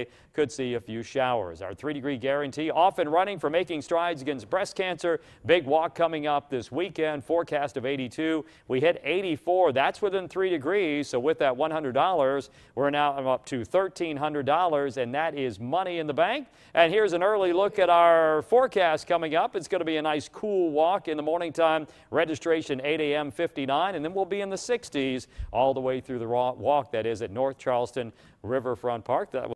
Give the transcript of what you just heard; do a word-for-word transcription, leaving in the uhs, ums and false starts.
could see a few showers. Our three degree guarantee off and running for making strides against breast cancer. Big walk coming up this weekend. Forecast of eighty-two. We hit eighty-four. That's within three degrees. So with that one hundred dollars, we're now up to thirteen hundred dollars, and that is money in the bank. And here's an early look at our forecast coming up. It's going to be a nice cool walk in the morning time. Registration eight A M fifty-nine, and then we'll be in the sixties all the way through the walk. That is at North Charleston Riverfront Park. That